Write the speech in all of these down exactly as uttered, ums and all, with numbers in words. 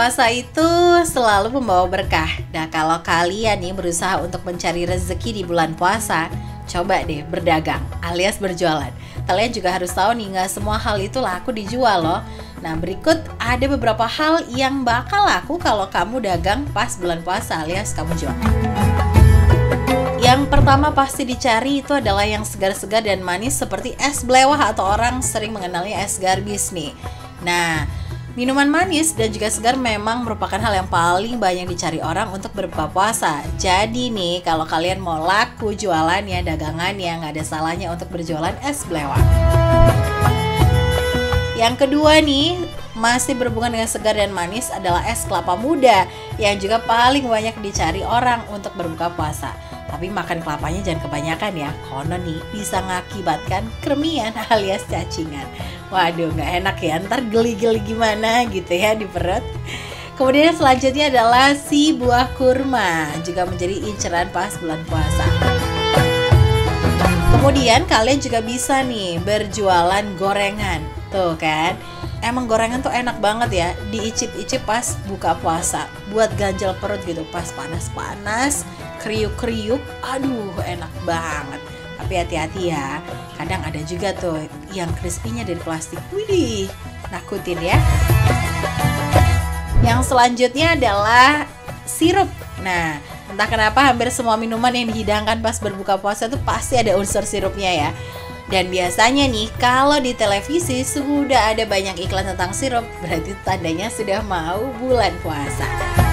puasa itu selalu membawa berkah. Nah, kalau kalian nih berusaha untuk mencari rezeki di bulan puasa, coba deh berdagang alias berjualan. Kalian juga harus tahu nih, nggak semua hal itu laku dijual loh. Nah, berikut ada beberapa hal yang bakal laku kalau kamu dagang pas bulan puasa alias kamu jual. Yang pertama pasti dicari itu adalah yang segar-segar dan manis seperti es blewah atau orang sering mengenalnya es garbis nih. Nah, minuman manis dan juga segar memang merupakan hal yang paling banyak dicari orang untuk berbuka puasa. Jadi nih, kalau kalian mau laku jualannya, dagangannya, nggak ada salahnya untuk berjualan es blewah. Yang kedua nih, masih berhubungan dengan segar dan manis adalah es kelapa muda yang juga paling banyak dicari orang untuk berbuka puasa. Tapi makan kelapanya jangan kebanyakan ya, konon nih bisa mengakibatkan kremian alias cacingan. Waduh, nggak enak ya, ntar geli-geli gimana gitu ya di perut. Kemudian selanjutnya adalah si buah kurma, juga menjadi inceran pas bulan puasa. Kemudian kalian juga bisa nih berjualan gorengan, tuh kan. Emang gorengan tuh enak banget ya, diicip-icip pas buka puasa, buat ganjal perut gitu, pas panas-panas, kriuk-kriuk, aduh enak banget. Tapi hati-hati ya, kadang ada juga tuh yang crispy-nya dari plastik. Widih, nakutin ya. Yang selanjutnya adalah sirup. Nah, entah kenapa hampir semua minuman yang dihidangkan pas berbuka puasa tuh pasti ada unsur sirupnya ya. Dan biasanya nih, kalau di televisi sudah ada banyak iklan tentang sirup, berarti tandanya sudah mau bulan puasa.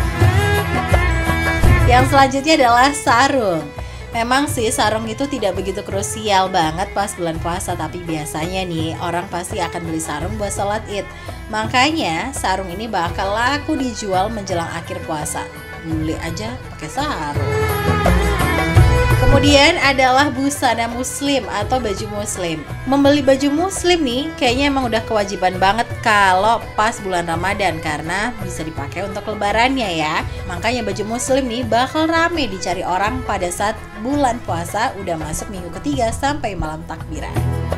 Yang selanjutnya adalah sarung. Memang sih sarung itu tidak begitu krusial banget pas bulan puasa, tapi biasanya nih orang pasti akan beli sarung buat sholat id. Makanya sarung ini bakal laku dijual menjelang akhir puasa. Beli aja pakai sarung. Kemudian adalah busana muslim atau baju muslim. Membeli baju muslim nih kayaknya emang udah kewajiban banget kalau pas bulan Ramadan, karena bisa dipakai untuk lebarannya ya. Makanya baju muslim nih bakal rame dicari orang pada saat bulan puasa udah masuk minggu ketiga sampai malam takbiran.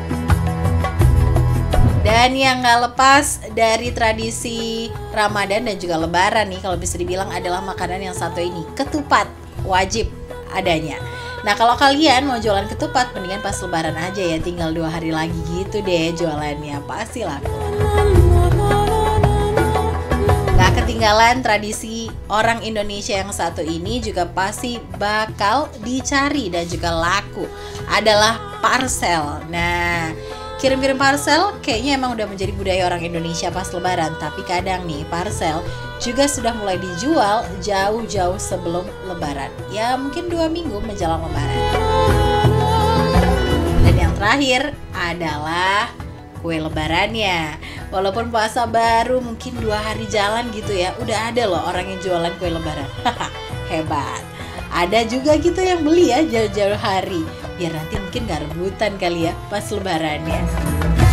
Dan yang gak lepas dari tradisi Ramadan dan juga lebaran nih, kalau bisa dibilang adalah makanan yang satu ini, ketupat. Wajib adanya. Nah, kalau kalian mau jualan ketupat, mendingan pas lebaran aja ya, tinggal dua hari lagi gitu deh jualannya, pasti laku. Gak ketinggalan tradisi orang Indonesia yang satu ini juga pasti bakal dicari dan juga laku, adalah parcel. Nah, kirim-kirim parcel kayaknya emang udah menjadi budaya orang Indonesia pas lebaran. Tapi kadang nih parcel juga sudah mulai dijual jauh-jauh sebelum lebaran. Ya mungkin dua minggu menjelang lebaran. Dan yang terakhir adalah kue lebarannya. Walaupun puasa baru mungkin dua hari jalan gitu ya, udah ada loh orang yang jualan kue lebaran. Hebat. Ada juga gitu yang beli ya jauh-jauh hari, biar nanti mungkin gak rebutan kali ya pas lebarannya.